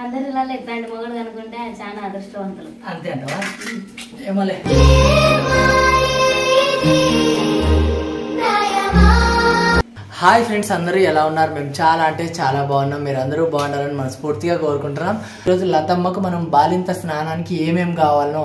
అందరిలో ఇట్లాంటి మొగడు కనుకుంటే చాలా అదృష్టవంతులు. అంతే అంటవా? ఏమోలే. హాయ్ ఫ్రెండ్స్, అందరూ ఎలా ఉన్నారు? మేము చాలా అంటే చాలా బాగున్నాం. మీరు అందరూ బాగుండాలని మనస్ఫూర్తిగా కోరుకుంటున్నాం. ఈరోజు లతమ్మకు మనం బాలింత స్నానానికి ఏమేమి కావాలనో,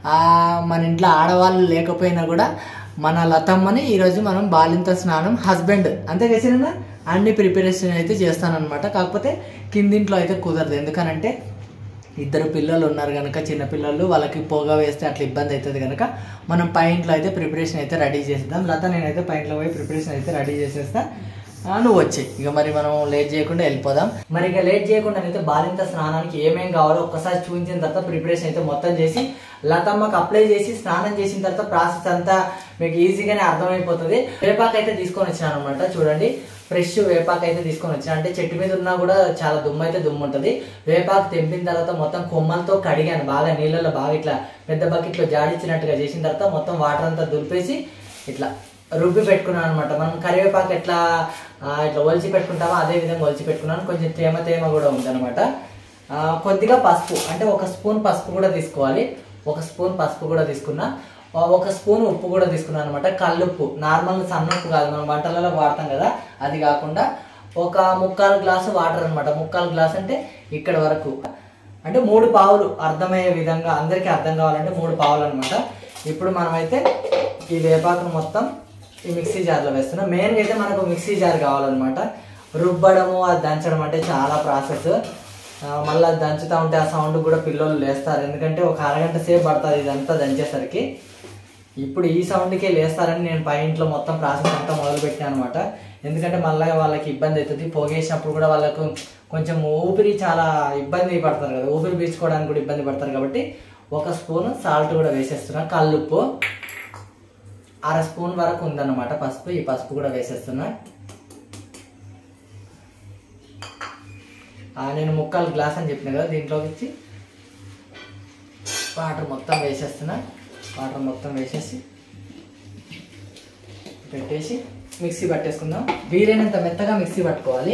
మన ఇంట్లో ఆడవాళ్ళు లేకపోయినా కూడా మన లతమ్మని ఈరోజు మనం బాలింత స్నానం హస్బెండ్ అంతే చేసినా అన్ని ప్రిపరేషన్ అయితే చేస్తానన్నమాట. కాకపోతే కిందింట్లో అయితే కుదరదు, ఎందుకనంటే ఇద్దరు పిల్లలు ఉన్నారు కనుక, చిన్న పిల్లలు, వాళ్ళకి పొగ వేస్తే అట్లా ఇబ్బంది అవుతుంది కనుక మనం పైంట్లో అయితే ప్రిపరేషన్ అయితే రెడీ చేసేద్దాం. లత నేనైతే పైంట్లో పోయి ప్రిపరేషన్ అయితే రెడీ చేసేస్తా, నువ్వు వచ్చే. ఇక మరి మనం లేట్ చేయకుండా వెళ్ళిపోదాం. మరి ఇక లేట్ చేయకుండా అయితే బాలింత స్నానానికి ఏమేం కావాలో ఒక్కసారి చూపించిన తర్వాత ప్రిపరేషన్ అయితే మొత్తం చేసి లతమ్మకు అప్లై చేసి స్నానం చేసిన తర్వాత ప్రాసెస్ అంతా మీకు ఈజీగానే అర్థమైపోతుంది. వేపాకు అయితే తీసుకొని వచ్చినాను అనమాట. చూడండి, ఫ్రెష్ వేపాకు అయితే తీసుకొని వచ్చిన, అంటే చెట్టు మీద ఉన్నా కూడా చాలా దుమ్ము అయితే దుమ్ము ఉంటుంది. వేపాకు తెంపిన తర్వాత మొత్తం కొమ్మలతో కడిగాను బాగా, నీళ్ళలో బాగా ఇట్లా పెద్ద బకెట్లో జాడించినట్టుగా చేసిన తర్వాత మొత్తం వాటర్ అంతా దులిపేసి ఇట్లా రుబ్బి పెట్టుకున్నాను అనమాట. మనం కరివేపాకు ఇట్లా ఒలిచి పెట్టుకుంటామో అదే విధంగా ఒలిచి పెట్టుకున్నాను. కొంచెం తేమ కూడా ఉందన్నమాట. కొద్దిగా పసుపు, అంటే 1 స్పూన్ పసుపు కూడా తీసుకోవాలి. 1 స్పూన్ పసుపు కూడా తీసుకున్నా. 1 స్పూన్ ఉప్పు కూడా తీసుకున్నాను అనమాట. కల్లుప్పు, నార్మల్ సన్న ఉప్పు కాదు, మనం వంటలలో వాడతాం కదా, అది కాకుండా 1/4 గ్లాసు వాటర్ అనమాట. 1/4 గ్లాస్ అంటే ఇక్కడ వరకు, అంటే 3 పావులు, అర్థమయ్యే విధంగా అందరికీ అర్థం కావాలంటే 3 పావులు అనమాట. ఇప్పుడు మనమైతే ఈ వేపాకును మొత్తం ఈ మిక్సీ జార్లో వేస్తున్నాం. మెయిన్గా అయితే మనకు మిక్సీ జార్ కావాలన్నమాట. రుబ్బడము అది దంచడం అంటే చాలా ప్రాసెస్. మళ్ళీ దంచుతూ ఉంటే ఆ సౌండ్ కూడా పిల్లలు లేస్తారు, ఎందుకంటే ఒక అరగంట సేపు పడుతుంది ఇదంతా దంచేసరికి. ఇప్పుడు ఈ సౌండ్కే లేస్తారని నేను పైంట్లో మొత్తం ప్రాసెస్ అంతా మొదలుపెట్టాను అనమాట. ఎందుకంటే మళ్ళీ వాళ్ళకి ఇబ్బంది అవుతుంది. పొగేసినప్పుడు కూడా వాళ్ళకు కొంచెం ఊపిరి చాలా ఇబ్బంది పడతారు కదా, ఊపిరి పీల్చుకోవడానికి కూడా ఇబ్బంది పడతారు. కాబట్టి 1 స్పూన్ సాల్ట్ కూడా వేసేస్తున్నా. కల్లుప్పు 1/2 స్పూన్ వరకు ఉందన్నమాట. పసుపు, ఈ పసుపు కూడా వేసేస్తున్నా. నేను 1/4 గ్లాస్ అని చెప్పిన కదా, దీంట్లోకి ఇచ్చి వాటర్ మొత్తం వేసేస్తున్నా. వాటర్ మొత్తం వేసేసి పెట్టేసి మిక్సీ పట్టేసుకుందాం. వీలైనంత మెత్తగా మిక్సీ పట్టుకోవాలి.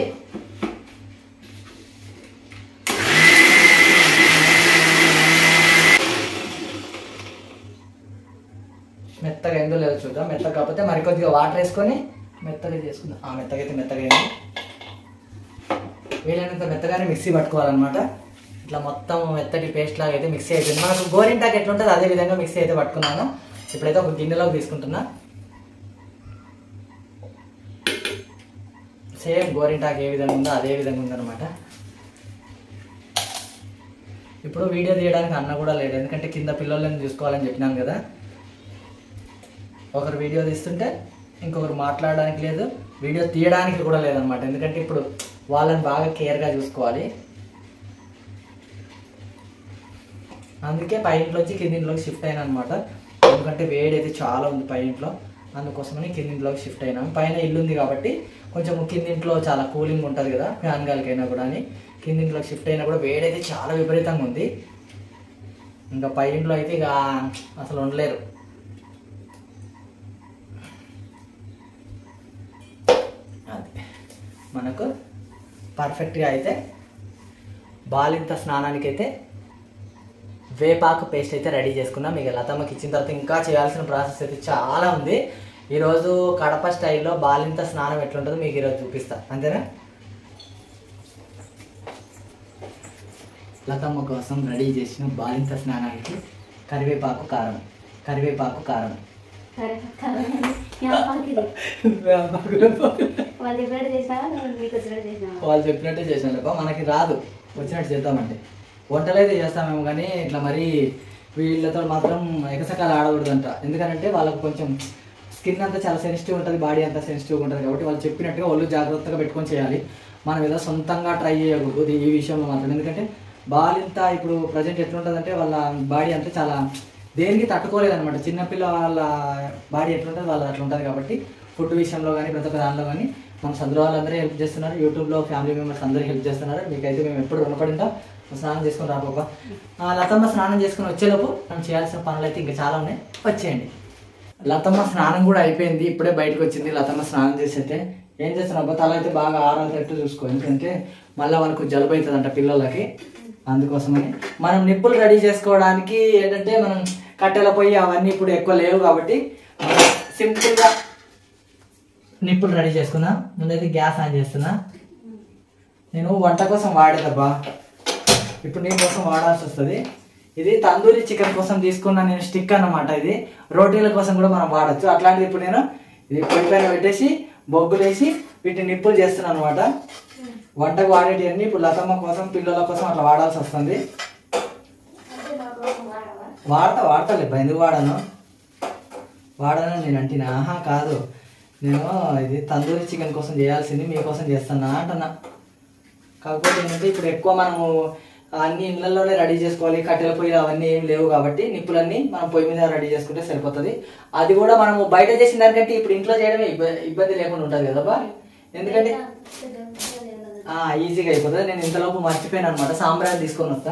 మెత్తగా ఎందులో లేదు చూద్దాం. మెత్తగా కాకపోతే మరికొద్దిగా వాటర్ వేసుకొని మెత్తగా చేసుకుందాం. మెత్తగా అయితే మెత్తగా అయింది. వీలైనంత మెత్తగానే మిక్సీ పట్టుకోవాలన్నమాట. ఇట్లా మొత్తం మెత్తటి పేస్ట్ లాగా అయితే మిక్సీ అయిపోయింది. మనకు గోరింటాకు ఎట్లుంటుంది అదే విధంగా మిక్సీ అయితే పట్టుకున్నాను. ఇప్పుడైతే ఒక గిన్నెలోకి తీసుకుంటున్నా. సేమ్ గోరింటాకు ఏ విధంగా ఉందో అదే విధంగా ఉందన్నమాట. ఇప్పుడు వీడియో తీయడానికి అన్న కూడా లేడు, ఎందుకంటే కింద పిల్లలను చూసుకోవాలని చెప్పినాను కదా. ఒకరు వీడియో తీస్తుంటే ఇంకొకరు మాట్లాడడానికి లేదు, వీడియో తీయడానికి కూడా లేదనమాట. ఎందుకంటే ఇప్పుడు వాళ్ళని బాగా కేర్గా చూసుకోవాలి. అందుకే పైంట్లోంచి కిందింట్లోకి షిఫ్ట్ అయినా అనమాట. ఎందుకంటే వేడి అయితే చాలా ఉంది పైంట్లో, అందుకోసమని కిందింట్లోకి షిఫ్ట్ అయినాం. పైన ఇల్లు ఉంది కాబట్టి కొంచెం కిందింట్లో చాలా కూలింగ్ ఉంటుంది కదా, ఫ్యాన్ గాలికైనా కూడా అని కిందింట్లోకి షిఫ్ట్ అయినా కూడా వేడి అయితే చాలా విపరీతంగా ఉంది. ఇంకా పైంట్లో అయితే ఇక అసలు ఉండలేరు. అది మనకు పర్ఫెక్ట్గా అయితే బాలింత స్నానానికి అయితే వేపాకు పేస్ట్ అయితే రెడీ చేసుకున్నాం. ఇక లతమ్మకి ఇచ్చిన తర్వాత ఇంకా చేయాల్సిన ప్రాసెస్ అయితే చాలా ఉంది. ఈరోజు కడప స్టైల్లో బాలింత స్నానం ఎట్లుంటుందో మీకు ఈరోజు చూపిస్తా, అంతేనా? లతమ్మ కోసం రెడీ చేసిన బాలింత స్నానానికి కరివేపాకు కారం, కరివేపాకు కారం, వాళ్ళు చెప్పినట్టే చేసినట్టు. మనకి రాదు, వచ్చినట్టు చేద్దామంటే. వంటలు అయితే చేస్తామేమో కానీ ఇట్లా మరి వీళ్ళతో మాత్రం ఎకసకాలు ఆడకూడదంట. ఎందుకంటే వాళ్ళకు కొంచెం స్కిన్ అంతా చాలా సెన్సిటివ్ ఉంటుంది, బాడీ అంతా సెన్సిటివ్గా ఉంటుంది. కాబట్టి వాళ్ళు చెప్పినట్టుగా వాళ్ళు జాగ్రత్తగా పెట్టుకొని చేయాలి. మనం ఏదో సొంతంగా ట్రై చేయకూడదు ఈ విషయంలో మాత్రం. ఎందుకంటే బాలింత ఇప్పుడు ప్రజెంట్ ఎట్లుంటుందంటే వాళ్ళ బాడీ అంతా చాలా దేనికి తట్టుకోలేదనమాట. చిన్నపిల్లల బాడీ ఎట్లుంటుంది వాళ్ళ అట్లా ఉంటుంది. కాబట్టి ఫుడ్ విషయంలో కానీ ప్రతి ఒక్క దానిలో కానీ మన చదువు వాళ్ళందరూ హెల్ప్ చేస్తున్నారు. యూట్యూబ్లో ఫ్యామిలీ మెంబర్స్ అందరూ హెల్ప్ చేస్తున్నారు. మీకైతే మేము ఎప్పుడు రుణపడింటాం. స్నానం చేసుకుని రాబోబా. లతమ్మ స్నానం చేసుకుని వచ్చేలోపు మనం చేయాల్సిన పనులు అయితే ఇంకా చాలా ఉన్నాయి, వచ్చేయండి. లతమ్మ స్నానం కూడా అయిపోయింది, ఇప్పుడే బయటకు వచ్చింది. లతమ్మ స్నానం చేసి అయితే ఏం చేస్తున్నా తల అయితే బాగా ఆరాటట్టు చూసుకో, ఎందుకంటే మళ్ళీ వాళ్ళకు జలుబు అవుతుందంట పిల్లలకి. అందుకోసమని మనం నిప్పులు రెడీ చేసుకోవడానికి ఏంటంటే మనం కట్టెల పొయ్యి అవన్నీ ఇప్పుడు ఎక్కువ లేవు కాబట్టి సింపుల్గా నిప్పులు రెడీ చేసుకున్నా. ముందైతే గ్యాస్ ఆన్ చేస్తున్నా. నేను వంట కోసం వాడేదబ్బా, ఇప్పుడు నీ కోసం వాడాల్సి వస్తుంది. ఇది తందూరి చికెన్ కోసం తీసుకున్న నేను స్టిక్ అన్నమాట. ఇది రోటీల కోసం కూడా మనం వాడచ్చు. అట్లాంటిది ఇప్పుడు నేను ఇది పొయ్యి పైన పెట్టేసి బొగ్గులు వేసి వీటిని నిప్పులు చేస్తున్నాను అనమాట. వంటకు వాడేటివన్నీ ఇప్పుడు లతమ్మ కోసం పిల్లల కోసం అట్లా వాడాల్సి వస్తుంది. వాడతాలే, ఎందుకు వాడాను నేను అంటున్నా. ఆహా కాదు, నేను ఇది తందూరి చికెన్ కోసం చేయాల్సింది మీకోసం చేస్తున్నా అంటున్నా. కాకపోతే ఏంటంటే ఇప్పుడు ఎక్కువ మనము అన్ని ఇళ్ళల్లోనే రెడీ చేసుకోవాలి, కట్టెల పొయ్యిలు అవన్నీ ఏం లేవు కాబట్టి నిప్పులన్నీ మనం పొయ్యి మీద రెడీ చేసుకుంటే సరిపోతుంది. అది కూడా మనము బయట చేసిన దానికంటే ఇప్పుడు ఇంట్లో చేయడమే ఇబ్బంది లేకుండా ఉంటుంది కదా, ఎందుకంటే ఈజీగా అయిపోతుంది. నేను ఇంతలోపు మర్చిపోయాను అనమాట, సాంబ్రాన్ని తీసుకొని వస్తా.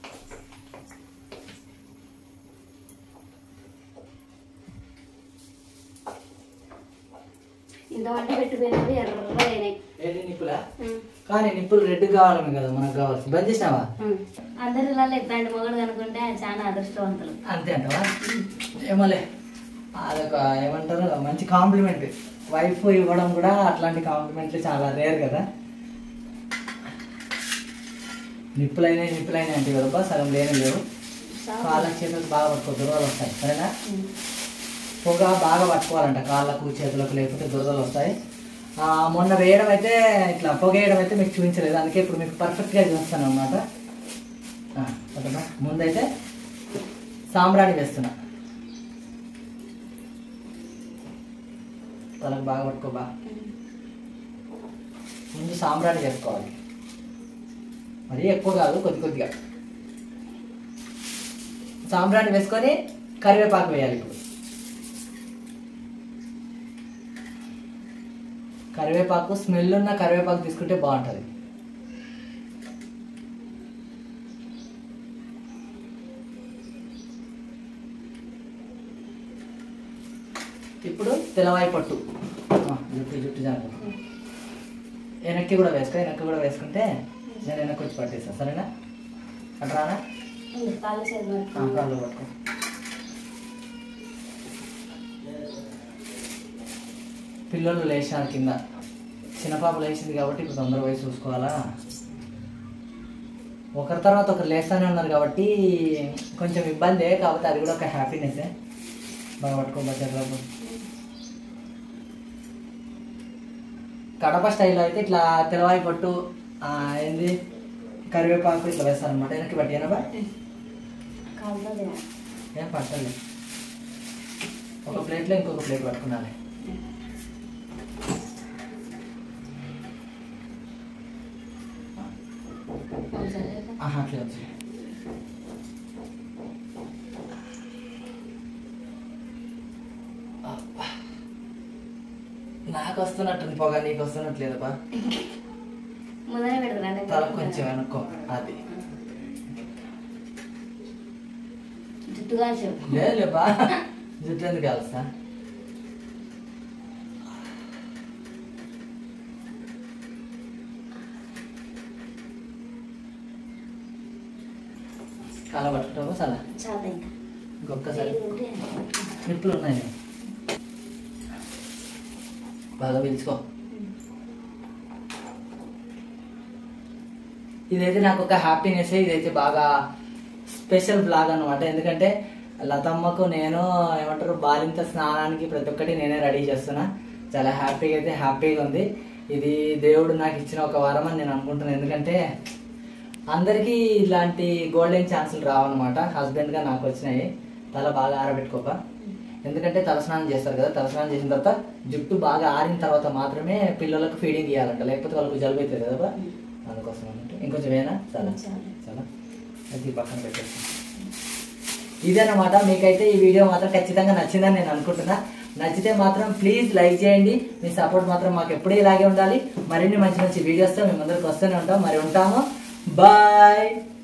నిప్పులా కానీ నిప్పులు రెడ్ కావాలమే కదా మనకు కావాల్సి. బంద్ చేసినావా? అందరిలో ఇట్లాంటి మొగడు కనుకుంటే చాలా అదృష్టవంతులు. అంతే అంటవా? ఏమోలే, అదొక ఏమంటారు మంచి కాంప్లిమెంట్. వైఫ్ ఇవ్వడం కూడా అట్లాంటి కాంప్లిమెంట్లు చాలా రేర్ కదా. నిప్పులైనా అంటే కదబ్బా, సగం లేని లేవు. కాళ్ళకు చేతులకు బాగా పట్టుకో, దురదలు వస్తాయి. సరేనా? పొగ బాగా పట్టుకోవాలంట కాళ్ళకు చేతులకు, లేకపోతే దురదలు వస్తాయి. మొన్న వేయడం అయితే ఇట్లా పొగ వేయడం అయితే మీకు చూపించలేదు, అందుకే ఇప్పుడు మీకు పర్ఫెక్ట్గా చూస్తాను అనమాట. ముందైతే సాంబ్రాణి వేస్తున్నా. తలకు బాగా పట్టుకోబా. ముందు సాంబ్రాణి వేసుకోవాలి, మరీ ఎక్కువ కాదు, కొద్దిగా సాంబ్రాణి వేసుకొని కరివేపాకు వేయాలి. ఇప్పుడు కరివేపాకు స్మెల్ ఉన్న కరివేపాకు తీసుకుంటే బాగుంటుంది. ఇప్పుడు తెల్లవాయి పట్టు, జుట్టు జాగ్రత్త. వెనక్కి కూడా వేసుకుంటే నేను వెనక్కి వచ్చి పట్టేస్తాను. సరేనా? అట్రానా? కాళ్ళు పట్టుకో. పిల్లలు లేచారు కింద, చిన్నపాప లేచింది కాబట్టి ఇప్పుడు తొందరగా పోయి చూసుకోవాలా. ఒకరి తర్వాత ఒకరు లేస్తూనే ఉన్నారు కాబట్టి కొంచెం ఇబ్బందే, కాబట్టి అది కూడా ఒక హ్యాపీనెస్సే. బాగా పట్టుకోబోతారు. కడప స్టైల్లో అయితే ఇట్లా తెల్లవాయి పట్టు ఏంది కరివేపాకు ఇట్లా వేస్తారు అనమాట. వెనక్కి పట్టినా ఏం పట్టలేదు. ఒక ప్లేట్లో ఇంకొక ప్లేట్ పట్టుకున్నాను. అట్లే వచ్చి నాకు వస్తున్నట్టుంది పొగ, నీకు వస్తున్నట్లేదబ్బా. తల కొంచెం వెనుక్కో. అది లేదులేబా, జుట్టు ఎందుకు కాలుస్తా. కాల పట్టుకుంటావు చాలా ఇంకొక్కసారి. నిప్పులు ఉన్నాయి, బాగా పిలుచుకో. ఇదైతే నాకు ఒక హ్యాపీనెస్. ఇదైతే బాగా స్పెషల్ బ్లాగ్ అనమాట. ఎందుకంటే లతమ్మకు నేను ఏమంటారు బాలింత స్నానానికి ప్రతి ఒక్కటి నేనే రెడీ చేస్తున్నా. చాలా హ్యాపీగా ఉంది. ఇది దేవుడు నాకు ఇచ్చిన ఒక వరం అని నేను అనుకుంటున్నాను. ఎందుకంటే అందరికీ ఇలాంటి గోల్డెన్ ఛాన్సులు రావన్నమాట. హస్బెండ్గా నాకు వచ్చినాయి. తల బాగా ఆరబెట్టుకోక, ఎందుకంటే తలస్నానం చేస్తారు కదా. తలస్నానం చేసిన తర్వాత జుట్టు బాగా ఆరిన తర్వాత మాత్రమే పిల్లలకు ఫీడింగ్ ఇవ్వాలంట, లేకపోతే వాళ్ళకు జలుబు అవుతుంది కదా. అందుకోసం అన్నట్టు ఇంకొంచెం వేనా చాలా అది పక్కన పెట్టేస్తాను. ఇదన్నమాట. మీకైతే ఈ వీడియో మాత్రం ఖచ్చితంగా నచ్చిందని నేను అనుకుంటున్నా. నచ్చితే మాత్రం ప్లీజ్ లైక్ చేయండి. మీ సపోర్ట్ మాత్రం మాకు ఎప్పుడూ ఇలాగే ఉండాలి. మరిన్ని మంచి వీడియోస్తో మేము అందరికి వస్తూనే ఉంటాం. మరి ఉంటాము. బాయ్.